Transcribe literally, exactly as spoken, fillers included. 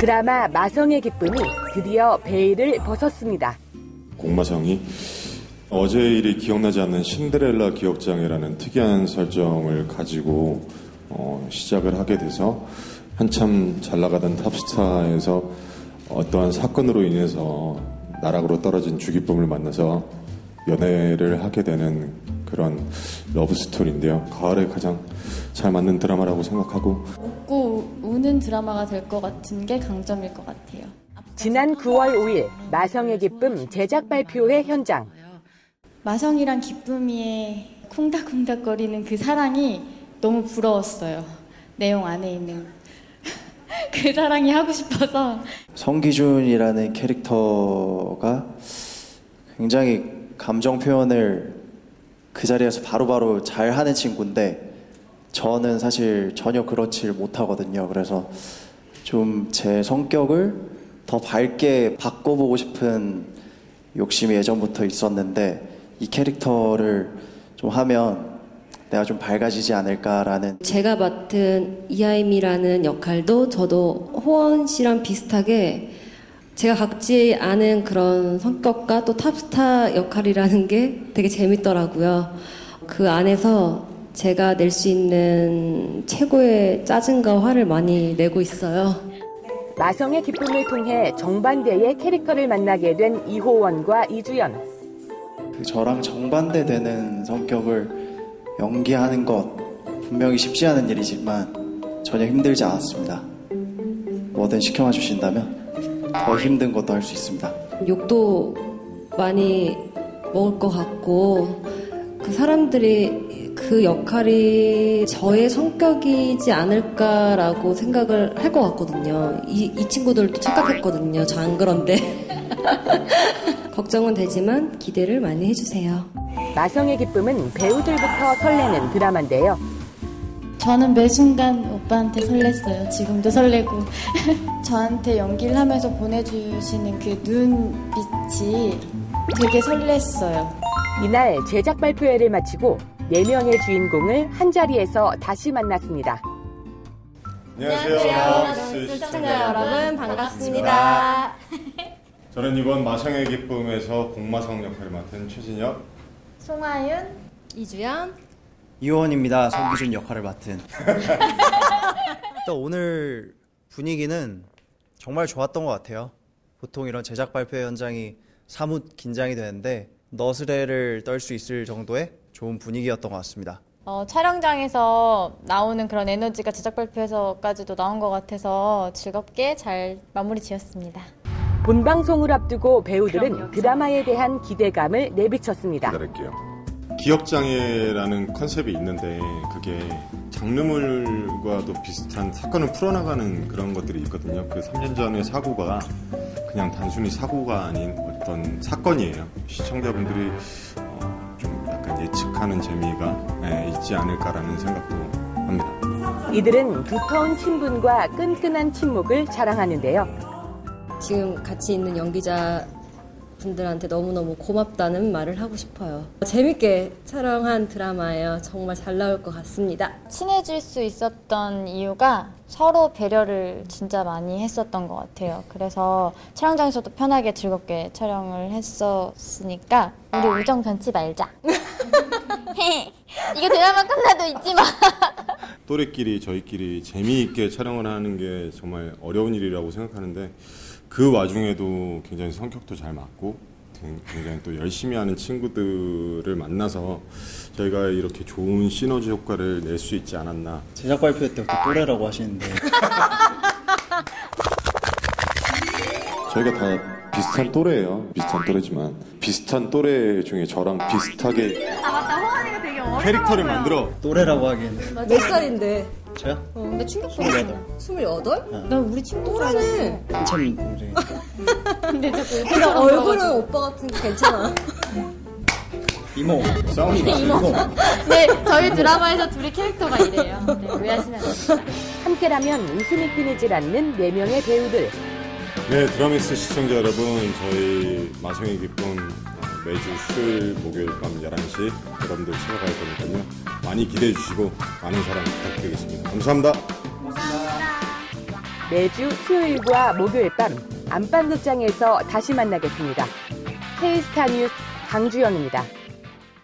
드라마 마성의 기쁨이 드디어 베일을 벗었습니다. 공마성이 어제 일이 기억나지 않는 신데렐라 기억장애라는 특이한 설정을 가지고 어, 시작을 하게 돼서 한참 잘 나가던 탑스타에서 어떠한 사건으로 인해서 나락으로 떨어진 주기쁨을 만나서 연애를 하게 되는 그런 러브스토리인데요. 가을에 가장 잘 맞는 드라마라고 생각하고 웃고 우는 드라마가 될 것 같은 게 강점일 것 같아요. 지난 구월 오일 마성의 기쁨 제작 발표회 현장. 마성이랑 기쁨이의 콩닥콩닥거리는 그 사랑이 너무 부러웠어요. 내용 안에 있는 그 사랑이 하고 싶어서. 성기준이라는 캐릭터가 굉장히 감정 표현을 그 자리에서 바로바로 잘 하는 친구인데 저는 사실 전혀 그렇지 못하거든요. 그래서 좀 제 성격을 더 밝게 바꿔보고 싶은 욕심이 예전부터 있었는데 이 캐릭터를 좀 하면 내가 좀 밝아지지 않을까라는. 제가 맡은 이하임이라는 역할도 저도 호원 씨랑 비슷하게 제가 갖지 않은 그런 성격과 또 탑스타 역할이라는 게 되게 재밌더라고요. 그 안에서 제가 낼 수 있는 최고의 짜증과 화를 많이 내고 있어요. 마성의 기쁨을 통해 정반대의 캐릭터를 만나게 된 이호원과 이주연. 그 저랑 정반대되는 성격을 연기하는 것 분명히 쉽지 않은 일이지만 전혀 힘들지 않았습니다. 뭐든 시켜만 주신다면 더 힘든 것도 할 수 있습니다. 욕도 많이 먹을 것 같고 그 사람들이 그 역할이 저의 성격이지 않을까라고 생각을 할 것 같거든요. 이, 이 친구들도 착각했거든요. 저 안 그런데. 걱정은 되지만 기대를 많이 해주세요. 마성의 기쁨은 배우들부터 설레는 드라마인데요. 저는 매 순간 오빠한테 설렜어요. 지금도 설레고. 저한테 연기를 하면서 보내주시는 그 눈빛이 되게 설렜어요. 이날 제작 발표회를 마치고 네 명의 주인공을 한자리에서 다시 만났습니다. 안녕하세요. 시청자 여러분 반갑습니다. 저는 이번 마성의 기쁨에서 공마성 역할을 맡은 최진혁, 송하윤, 이주연, 이호원입니다. 성기준 역할을 맡은. 또 오늘 분위기는 정말 좋았던 것 같아요. 보통 이런 제작 발표 현장이 사뭇 긴장이 되는데 너스레를 떨 수 있을 정도의 좋은 분위기였던 것 같습니다. 어, 촬영장에서 나오는 그런 에너지가 제작 발표에서까지도 나온 것 같아서 즐겁게 잘 마무리 지었습니다. 본방송을 앞두고 배우들은 드라마에 대한 기대감을 내비쳤습니다. 기다릴게요. 기억장애라는 컨셉이 있는데 그게 장르물과도 비슷한 사건을 풀어나가는 그런 것들이 있거든요. 그 삼 년 전의 사고가 그냥 단순히 사고가 아닌 어떤 사건이에요. 시청자분들이 어, 좀 약간 예측하는 재미가 네, 있지 않을까라는 생각도 합니다. 이들은 두터운 친분과 끈끈한 친목을 자랑하는데요. 지금 같이 있는 연기자 분들한테 너무너무 고맙다는 말을 하고 싶어요. 재밌게 촬영한 드라마예요. 정말 잘 나올 것 같습니다. 친해질 수 있었던 이유가 서로 배려를 진짜 많이 했었던 것 같아요. 그래서 촬영장에서도 편하게 즐겁게 촬영을 했었으니까 우리 우정 변치 말자. 이거 드라마 끝나도 잊지 마. 또래끼리 저희끼리 재미있게 촬영을 하는 게 정말 어려운 일이라고 생각하는데 그 와중에도 굉장히 성격도 잘 맞고 굉장히 또 열심히 하는 친구들을 만나서 저희가 이렇게 좋은 시너지 효과를 낼 수 있지 않았나. 제작 발표 때부터 또래라고 하시는데 저희가 다 비슷한 또래예요. 비슷한 또래지만 비슷한 또래 중에 저랑 비슷하게 아 맞다, 호환이가 되게 어려 캐릭터를 만들어. 또래라고 하기에는. 몇 살인데? 저요? 어, 근데 충격적이야. 스물여덟? 나 우리 친구 또래네. 한참 이제 근데 자꾸 근데 얼굴은 오빠 같은 게 괜찮아. 이모. 싸우는 거 이모. 네, 저희 드라마에서 둘이 캐릭터가 이래요. 네, 오해하시면 안 됩니다. 함께라면 웃음이 끊이질 않는 네 명의 배우들. 네, 드라믹스 시청자 여러분, 저희 마성의 기쁨 매주 수요일, 목요일 밤 열한 시 여러분들 찾아갈 거니까요. 많이 기대해 주시고 많은 사랑 부탁드리겠습니다. 감사합니다. 고맙습니다. 매주 수요일과 목요일 밤 안방극장에서 다시 만나겠습니다. K스타 뉴스 강주영입니다.